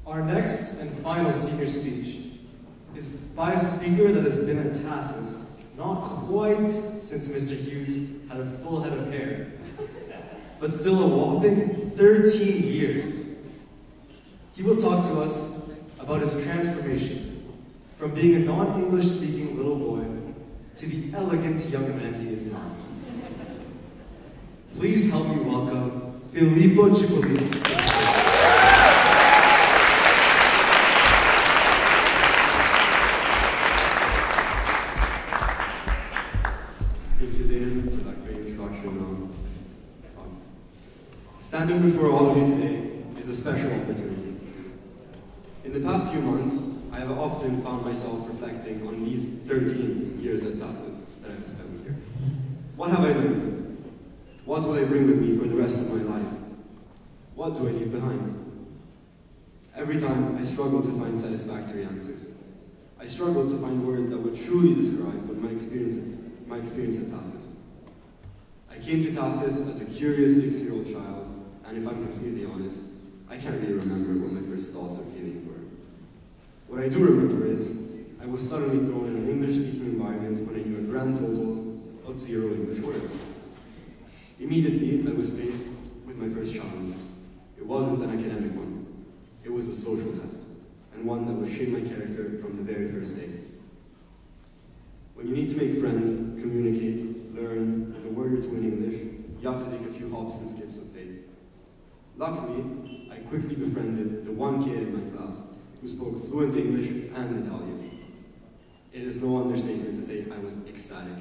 Our next and final senior speech is by a speaker that has been at TASIS not quite since Mr. Hughes had a full head of hair, but still a whopping 13 years. He will talk to us about his transformation from being a non-English speaking little boy to the elegant young man he is now. Please help me welcome Filippo Cipolini. Standing before all of you today is a special opportunity. In the past few months, I have often found myself reflecting on these 13 years at TASIS that I've spent here. What have I learned? What will I bring with me for the rest of my life? What do I leave behind? Every time I struggle to find satisfactory answers. I struggle to find words that would truly describe my experience at TASIS. I came to TASIS as a curious 6-year-old child, and if I'm completely honest, I can't really remember what my first thoughts or feelings were. What I do remember is, I was suddenly thrown in an English-speaking environment when I knew a grand total of 0 English words. Immediately, I was faced with my first challenge. It wasn't an academic one. It was a social test, and one that would shape my character from the very first day. When you need to make friends, communicate, learn, and a word or two in English, you have to take a few hops and skips of faith. Luckily, I quickly befriended the one kid in my class who spoke fluent English and Italian. It is no understatement to say I was ecstatic.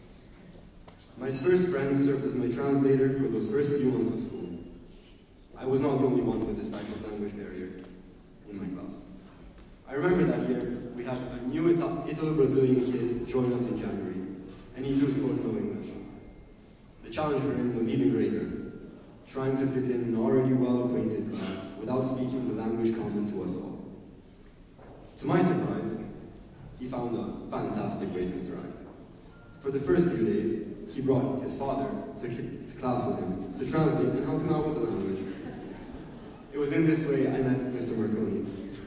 My first friend served as my translator for those first few months of school. I was not the only one with this type of language barrier in my class. I remember that year, we had a new Italo-Brazilian kid join us in January, and he too spoke no English. The challenge for him was even greater, trying to fit in an already well-acquainted class without speaking the language common to us all. To my surprise, he found a fantastic way to interact. For the first few days, he brought his father to class with him to translate and help him out with the language. It was in this way I met Mr. Marconi.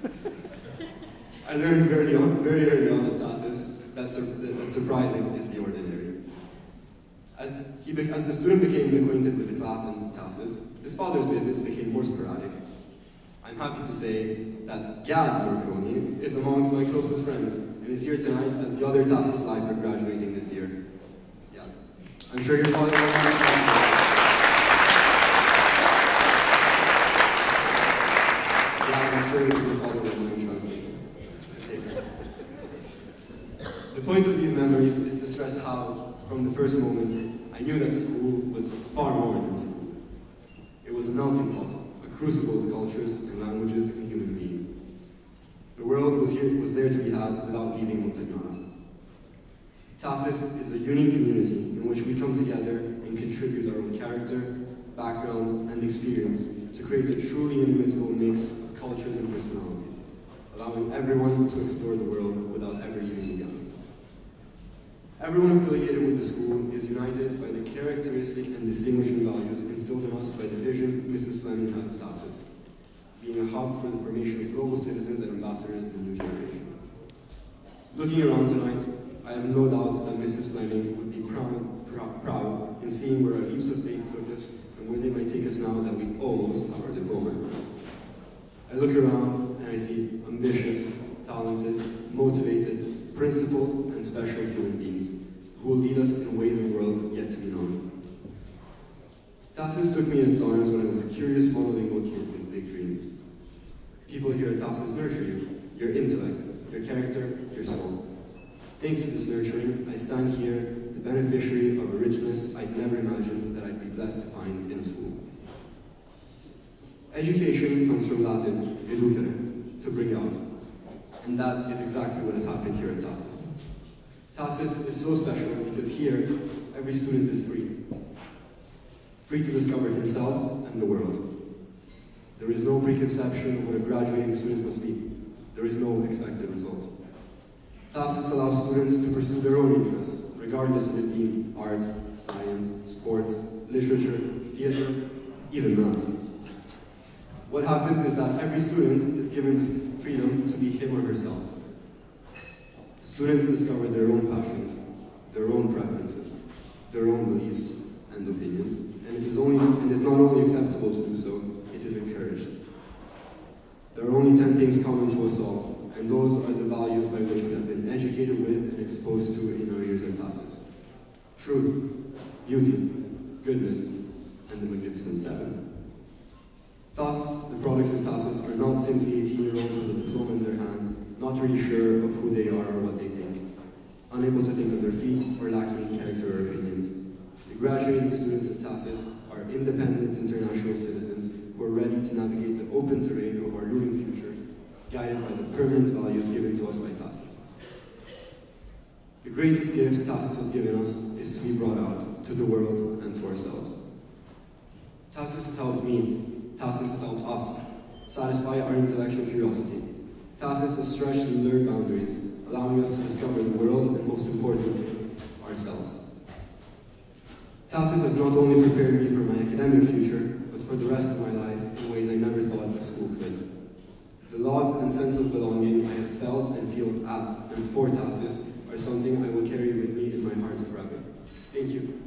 I learned very early on at TASIS that surprising is the ordinary. As the student became acquainted with the class in TASIS, his father's visits became more sporadic. I'm happy to say that Gad Marconi is amongst my closest friends and is here tonight as the other TASIS life are graduating this year. Yeah, I'm sure your father will translate. The point of these memories is to stress how, from the first moment, I knew that school was far more than school. It was a melting pot, a crucible of cultures and languages and human beings. The world was there to be had without leaving Montagnana. TASIS is a unique community in which we come together and contribute our own character, background, and experience to create a truly inimitable mix of cultures and personalities, allowing everyone to explore the world without ever leaving together. Everyone affiliated with the school is united by the characteristic and distinguishing values instilled in us by the vision Mrs. Fleming had of TASIS, being a hub for the formation of global citizens and ambassadors of the new generation. Looking around tonight, I have no doubts that Mrs. Fleming would be proud in seeing where our leaps of faith took us and where they might take us now that we almost have our diploma. I look around and I see ambitious, talented, motivated, principled, and special human beings who will lead us in ways and worlds yet to be known. TASIS took me in its arms when I was a curious monolingual kid with big dreams. People here at TASIS nurture you, your intellect, your character, your soul. Thanks to this nurturing, I stand here, the beneficiary of a richness I'd never imagined that I'd be blessed to find in a school. Education comes from Latin, educere, to bring out. And that is exactly what has happened here at TASIS. TASIS is so special because here, every student is free. Free to discover himself and the world. There is no preconception of what a graduating student must be. There is no expected result. TASIS allows students to pursue their own interests, regardless of it being art, science, sports, literature, theater, even math. What happens is that every student is given the freedom to be him or herself. Students discover their own passions, their own preferences, their own beliefs and opinions, and it is not only acceptable to do so, it is encouraged. There are only 10 things common to us all, and those are the values by which we have been educated with and exposed to in our years at TASIS. Truth, beauty, goodness, and the Magnificent Seven. Thus, the products of TASIS are not simply 18-year-olds with a diploma in their hand, not really sure of who they are or what they think, unable to think on their feet or lacking in character or opinions. The graduating students at TASIS are independent international citizens who are ready to navigate the open terrain of our looming future, guided by the permanent values given to us by TASIS. The greatest gift TASIS has given us is to be brought out to the world and to ourselves. TASIS has helped me. TASIS has helped us satisfy our intellectual curiosity. TASIS has stretched and blurred boundaries, allowing us to discover the world and, most importantly, ourselves. TASIS has not only prepared me for my academic future, but for the rest of my life in ways I never thought a school could. The love and sense of belonging I have felt and feel at and for TASIS are something I will carry with me in my heart forever. Thank you.